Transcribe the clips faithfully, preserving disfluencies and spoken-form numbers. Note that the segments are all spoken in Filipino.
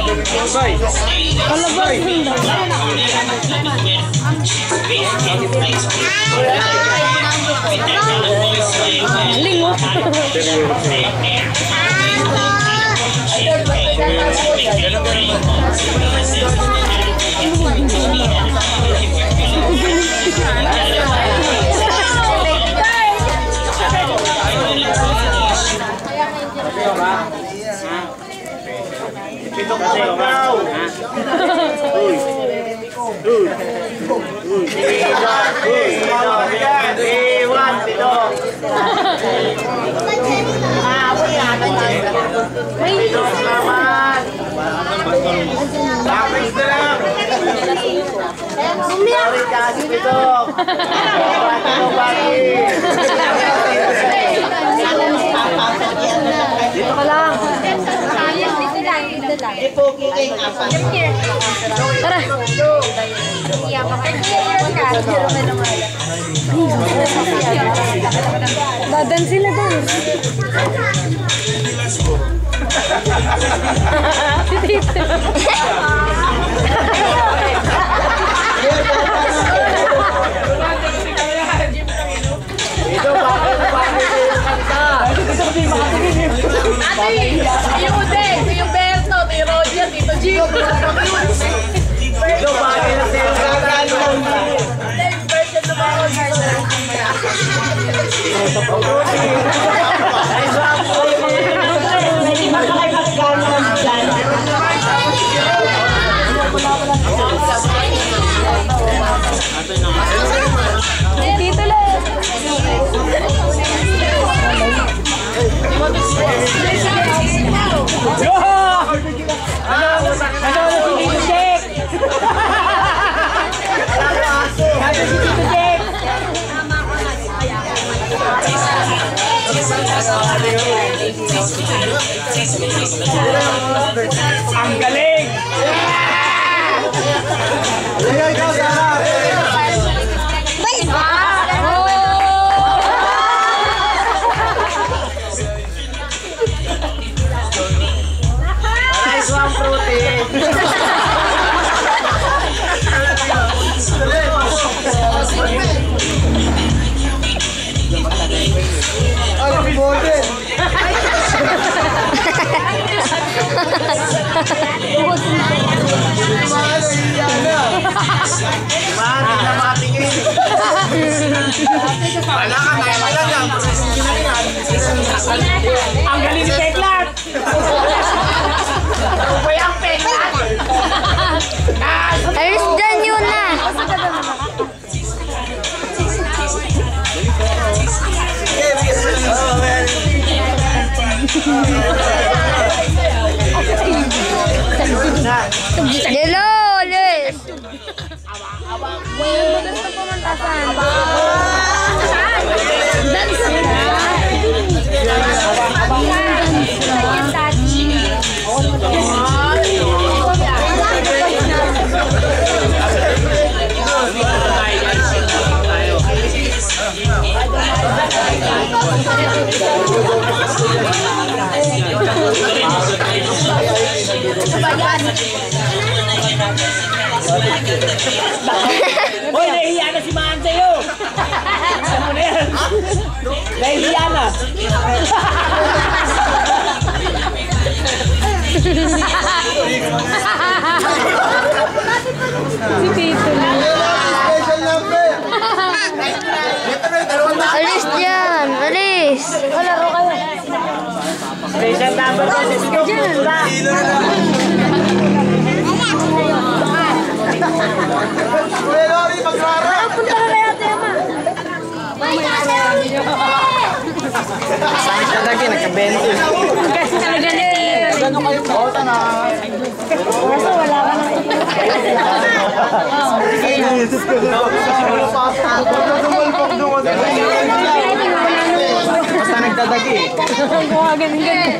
Kalabas din daw. Lingot. Ito ka daw. Uy. Uy. Uy. Iwan, dito. Ah, wala na yan. Dito naman. Tapos na lang. Sorry, kasi dito. Dito ka lang. Ipogi kayo nga pa. Tara. Dadan sila doon. Tito. Ito, bakit bakit yung kanta? Ate, yung Uday, yung Berto, yung Roger, Tito Jim. Ito, bakit yung kanta? Next version ng mga Roger. Dito lang. Ang galing! Ayan, ikaw sana! Nice one, protein! Alam mo din! Mati na matingin. Wala ka na, wala na. Ang galing ni Teklat! Ano ba yung Teklat? Alis dyan yun na. Hello, Liz. Gusto pumuntasan. Dance Hoy, nahihiya na si Maan sa'yo! Ano na yan? Nahihiya na! si Tito. Alis dyan, alis. Laro kayo. Special number ko si Scoop! Kuya Lori, magrara! Punta ka na yata, Ama. Saan siya lagi? Nagka-bento. Kasi talaga na eh. Oo, tana. Kaso wala ka na. Jesus ko. Basta nagdadagi. Mukha ganun-ganun.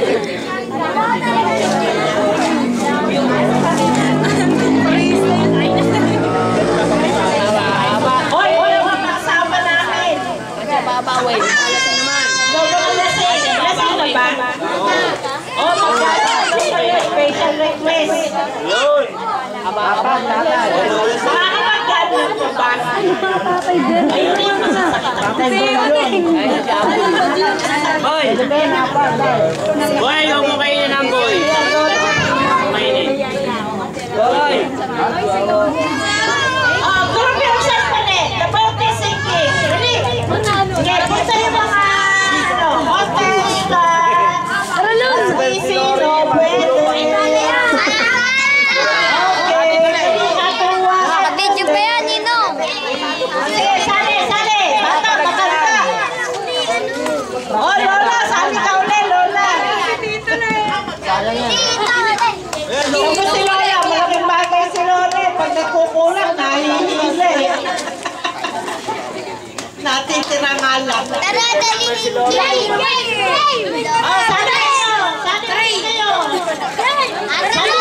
Hoy, hoy, mga kasama namin. Kasi babawin. Alas naman. Babawin. Alas naman ba? Oh, magkano? Special request. Yun. Apat, tatay. Makakapagkano yung pabas. Tatay din. Ayun yung masasakit. Tatay din yun. Boy! Boy, huwag mo kainin ang boy. Kainin. Boy! Ah, group yung set pa rin. The birthday singing. Ready? Sige, punta yung mga ano, hostess na Squeezy, no, pwede. Nakabidyo pa yan, Ninong. Sige, sali, sali. Bata, maganda. Oh, Lola, sali ka ulit, Lola. Ako si Lola, malaking bagay si Lola. Pag nagkukulang, nahihila eh. Natitira nga lang. Tara, dali. Game, game, game. Oh, sali kayo. Sali kayo. Ano?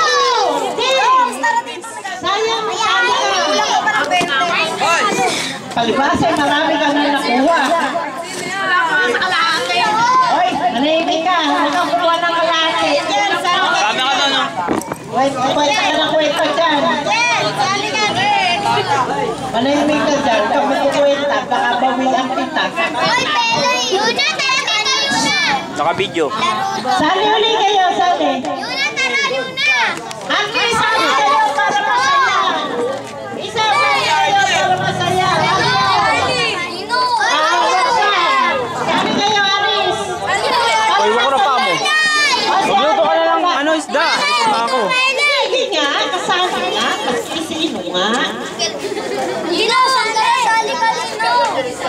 Sayang, sali ka. Palibasa, marami ka na nakuha. Oy, manahimik ka. Huwag kang kukuha ng kalahati. Sabi ka doon, no? Wait, wait ka na kwenta dyan. Manahimik ka dyan. Huwag kang magkukwenta. Baka bawian kita. Hoy, Pele. Yuna, tara dito, Yuna. Naka-video. Sali uli kayo, sali. Yuna, tara, Yuna. Angki, sali kayo para masaya. Isa pa kayo para masaya. Ninong. Ah, sali kayo, Aris. Uy, wako na pa mo. Magluto ka na ng ano, isda. Isda ako. Sige nga, kasama nga. Kasi sino nga. Ninong, sali ka, Ninong.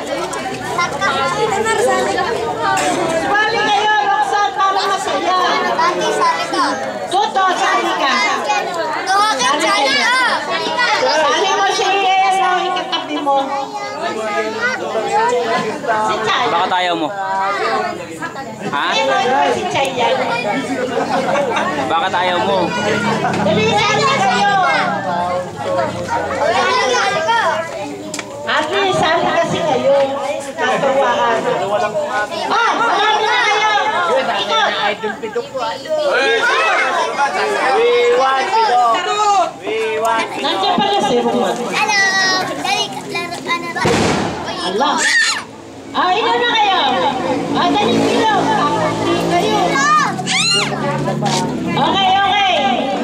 Sali ka. Sali kayo, Roxanne, para masaya. Dati, sali ka. Tuto, sali ka. Tuwakin, sali ka. Sali mo si Elo, ikatabi mo. Si Chay. Baka tayo mo. Ha? Elo, si Chay yan. Baka tayo mo. Dali, sali kayo. Sali ka. Ate, sali kasi kayo. Katuwaan. Ah, marami na kayo. Ikaw. Nandiyan pala si Roman. Hello. Dali, laro, ano ba? Allah. Ah, ikaw na kayo. Ah, dali, kilo. Hindi kayo. Okay, okay.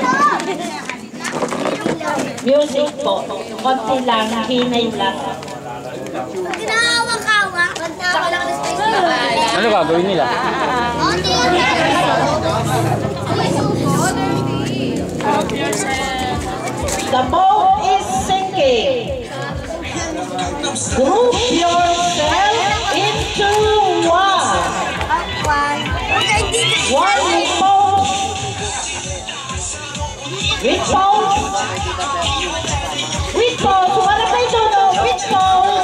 Music po. Konti lang, hinay lang. Kinahawak-hawak. Pagtawag lang ng space. Ano gagawin nila? The boat is sinking. Group yourself into one. One with boat. With boat. With boat. Wala kayo doon. With boat.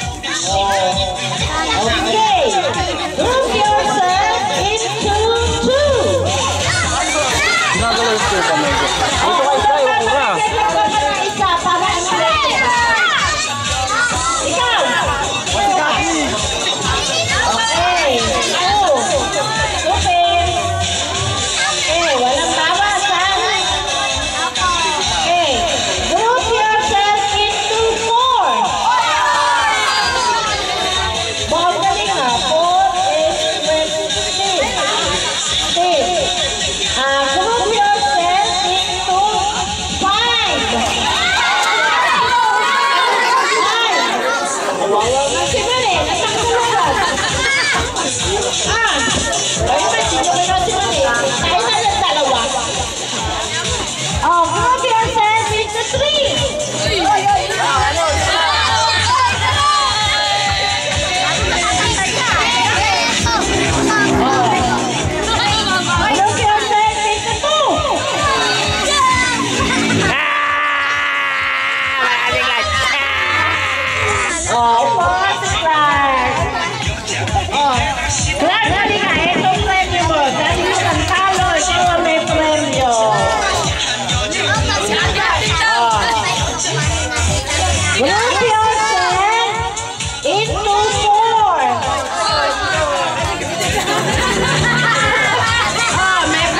Okay. Group yourself into two. Ginagalaw yung still kami. Dito kayo tayo, kura. Isa para ano ikaw. Okay. Two. Open. Okay, walang bawas ha. Okay. Group yourself into four. Baka galing ha. Four is twenty. Okay. Ah, group yourself into five. Kawawa nga si Mare. Nasaan ka lugar? Ah, ay ba, sino ka na si Mare? Tayo na lang dalawa. Oh, group yourself into three. Group yourself into two. Oh, boss, Clark. Oh, Clark, dali ka. Ito ang premyo mo. Dali mo kang talo. Ikaw ang may premyo. Group yourself into four. Oh, may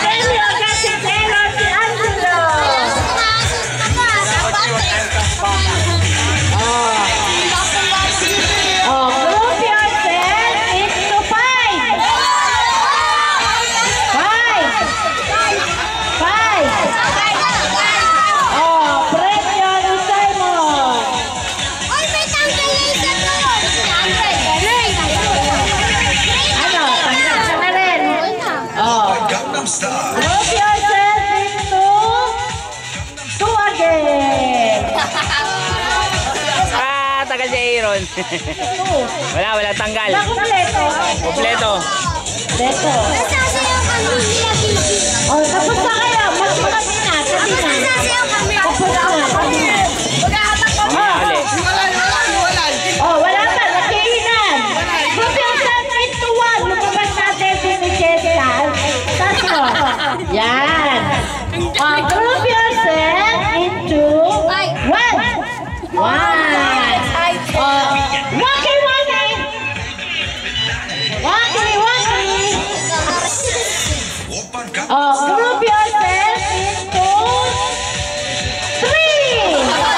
Wala, wala tanggal. Kompleto. Kompleto. Kompleto. Nasasayaw kami. O, tapos na kayo. Magpapapin na. Sabi na. Nasasayaw kami. Tapos na. Sabi na. Mamaya ulit. Oh, wala pa. Nagkihinan. Group yourself into one. Lumabas natin si Michelle. Tatlo. Yan. Oh, group yourself into one. One. Oh, waki waki. Waki waki. Oh, group yourself into three.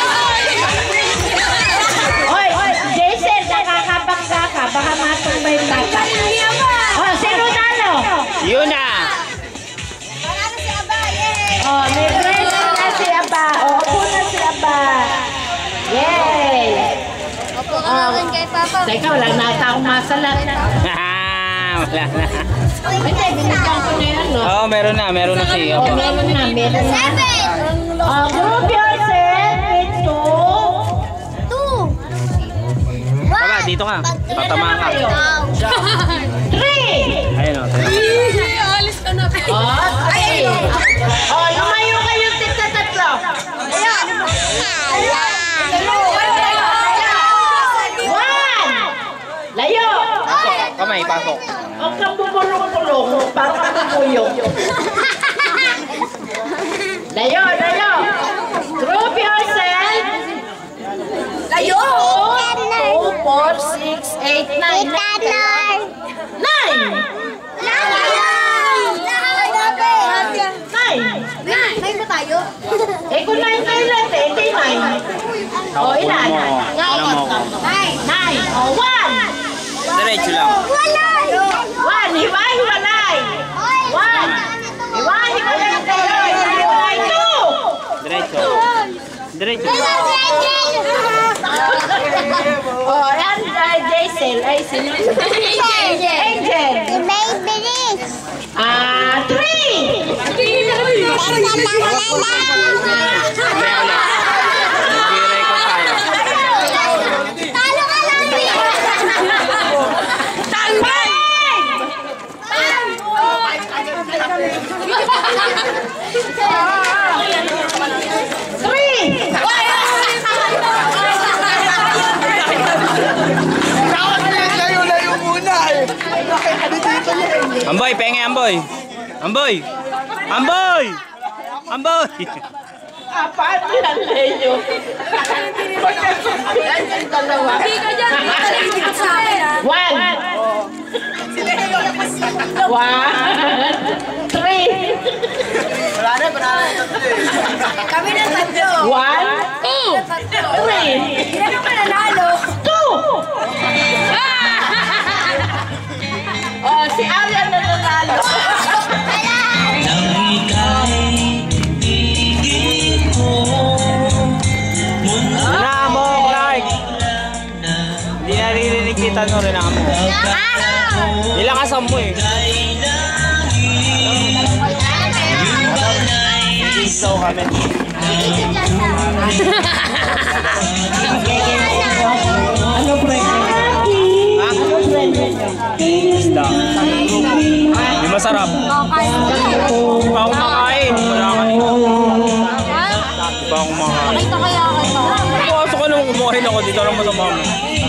Oy, Jason, nakakabangga ka. Baka matumbay yung bata. Oh, sino nalo? Yun na. Marami si Aba. Yay! Oh, may present na si Aba. Oh, upo na si Aba. Yay! Opo ka na rin kay Papa. Teka, wala na akong masalat. Wala na. Hindi, binigyan ko na yan, no? Oo, meron na. Meron na siya. Oh, meron na, meron na. Seven! Oh, group yourself into Two! Baba, dito ka. Tatamaan ka. three. Ayun o. Alis ka na. Oh, three. Oh, lumayo kayo tigta tatlo. One. Layo. Kamay, pasok. Huwag kang bumulong-pulong. Parang kang bumuyong. Layo, layo. Group yourself. Layo. Two, four, six, eight, nine. Nine. Nine. May ba tayo? Eh, kung nine kayo lahat eh, hindi nine. O, ilan? Alam mo ko. Nine. Nine. O, one. Diretso lang. One. Hiwa-hiwalay. One. Hiwa-hiwalay. Hiwa-hiwalay. Two. Diretso. Diretso. O, yan, uh, Jason. Ay, sino? Angel. Ah, three. Mamaya ulit. Nag-record tayo. Amboy, penge Amboy. Amboy. Amboy. Amboy. Apat lang kayo. Hindi ka dyan. Sa akin. One. One. Three. Kami na tatlo. One. Two. Three. Ilan ang mananalo? Two. Oh, si Arian na nanalo. Namo, like. Hindi naririnig kita no rin ako. Nilakasan mo eh. Isaw kami. Ano friend? Ha? Ano friend? Isda. Di masarap. Di pa ako makain. Wala ka nito. Di pa ako makain. Ito kaya kita. Pumasok ka naman kumain ako. Dito lang mo sa mama.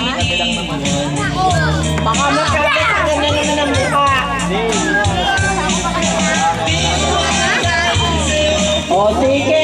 Baka magkakita na naman ang mukha. O, sige.